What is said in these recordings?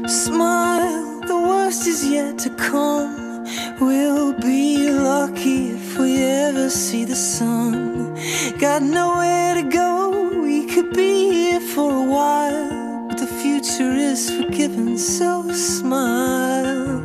Smile, the worst is yet to come. We'll be lucky if we ever see the sun. Got nowhere to go, we could be here for a while, but the future is forgiven, so smile.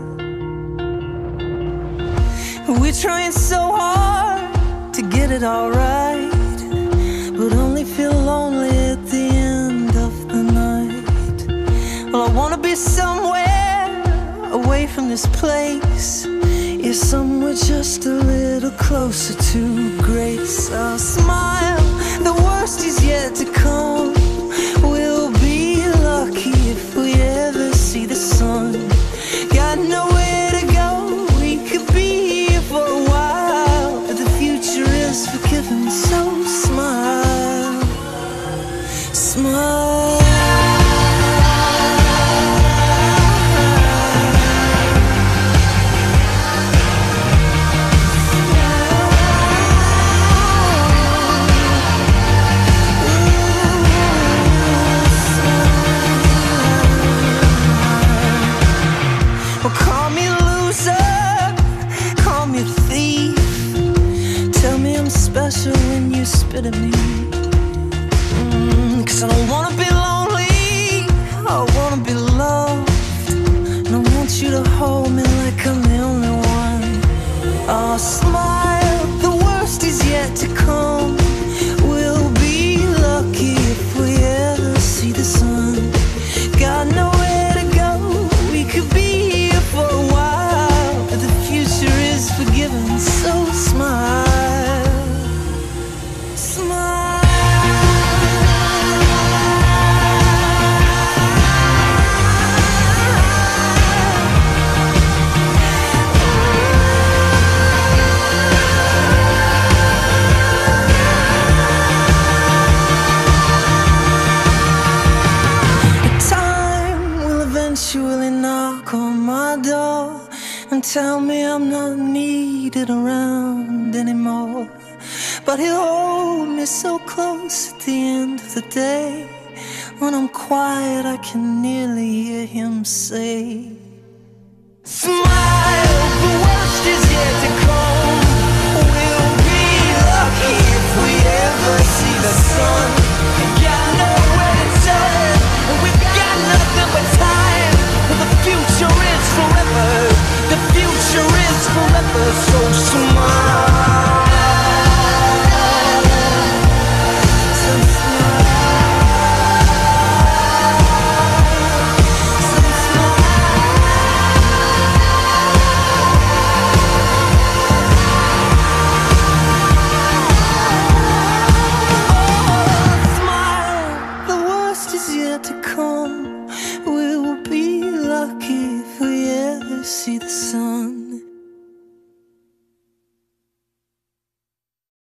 We're trying so hard to get it all right, but only feel lonely at the end of the night. Well, I wanna be somewhere away from this place, yeah, somewhere just a little closer to grace. I'll smile, the worst is yet to come. We'll be lucky if we ever see the sun. Got nowhere to go, we could be here for a while, but the future is forgiven, so smile, smile. Call me loser, call me thief. Tell me I'm special when you spit at me. 'Cause I don't wanna be lonely, I wanna be loved, and I want you to hold me like I'm the only one. Oh, smile, the worst is yet to come. We'll be lucky if we ever see the sun. Got nowhere to go, we could be for a while, but the future is forgiven, so smile, smile. Time will eventually knock on my door and tell me I'm not needed around anymore, but he'll hold me so close at the end of the day. When I'm quiet, I can nearly hear him say, smile, the worst is yet to come. We'll be lucky if we ever see the sun. Got nowhere to turn, we've got nothing but time. The future is forever, the future is forever, so smile. So smile. So smile, the worst is yet to come. We'll be lucky if we ever see the sun.